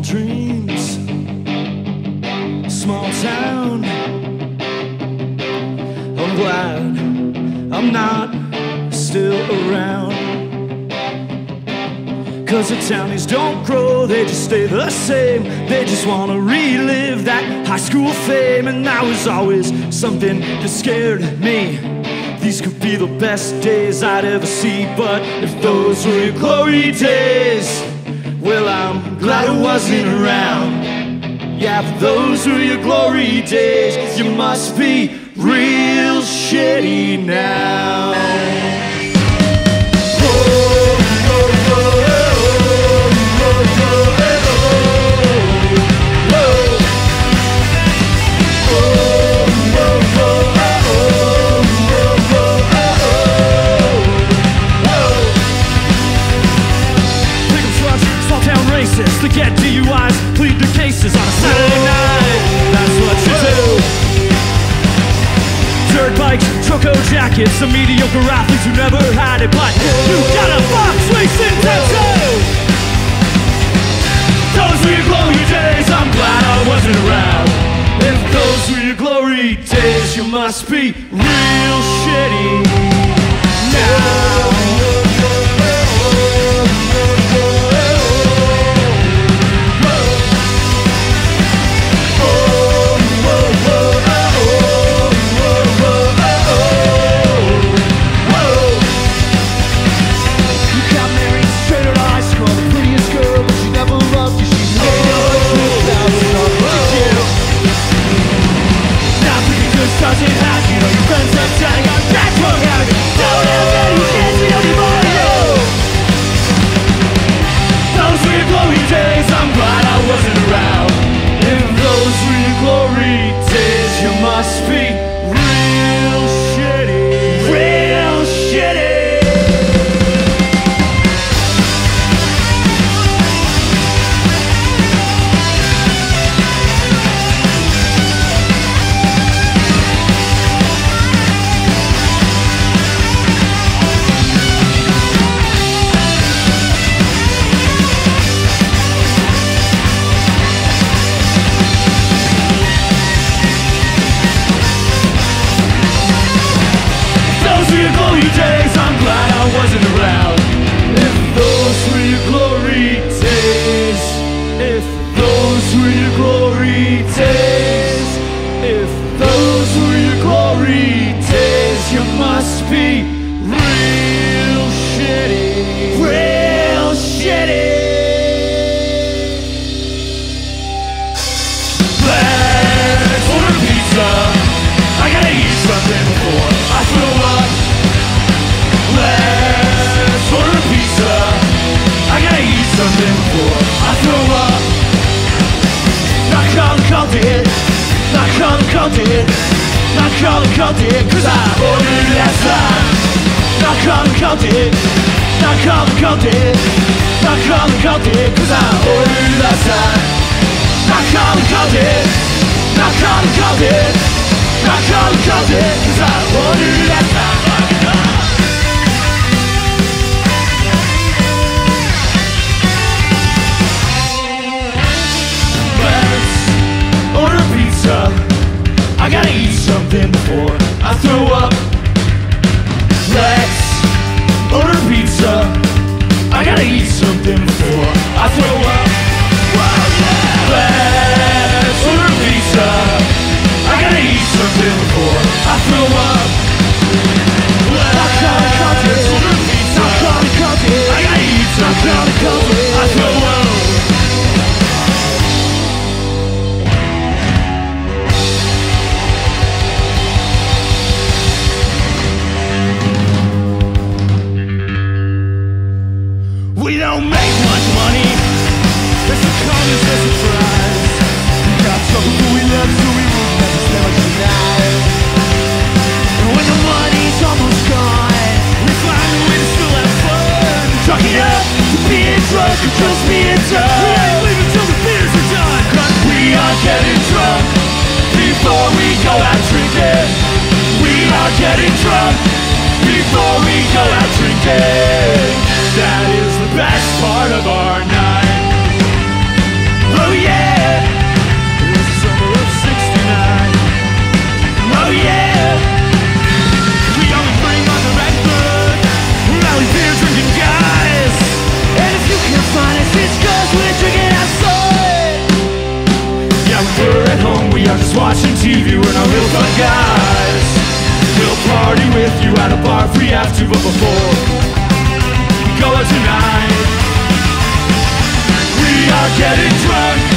dreams. Small town. I'm glad I'm not still around. 'Cause the townies don't grow, they just stay the same. They just wanna relive that high school fame. And that was always something that scared me. These could be the best days I'd ever see, but if those were your glory days, well, I'm glad I wasn't around. Yeah, if those were your glory days, you must be real shitty now. To get DUIs, plead the cases on a Saturday night. That's what you do. Dirt bikes, choco jackets, some mediocre athletes who never had it, but you got a box racing tattoo. Those were your glory days, I'm glad I wasn't around. If those were your glory days, you must be real shitty now. Doesn't have you know your friends are telling on that drug habit. Don't have any kids, we don't need more of you. Those were your glory days, I'm glad I wasn't around. If those were your glory days, you must be real shitty. Real shitty. Days, I'm glad I wasn't around. If those were your glory days, if those were your glory days, if those were your glory days, you must be real shitty, real shitty. Let's order pizza. I gotta eat something before I throw up. Let's order pizza. I gotta eat something before I throw up. Called it. Not called it, 'cause I ordered it last time. Not called it. Not called it, 'cause I ordered it last time. Not called it. Not called it. Not called it, 'cause I ordered it last time. Order pizza. I gotta eat something before I throw up. Let's order pizza. I gotta eat something before I throw up. Let's order pizza. I gotta eat something before I throw up. Let's order pizza. I gotta eat something before I throw up. We don't make much money. It's a common sense surprise. We got trouble, but we love, so we won't never spend much tonight. And when the money's almost gone, we find a way to still have fun. Chalk it up to being drunk or just being done. We ain't leaving till the beers are done. 'Cause we are getting drunk before we go out drinking. We are getting drunk before we go out drinking. That is the best part of our night. The party with you at a bar if we have to, but before we go out tonight, we are getting drunk.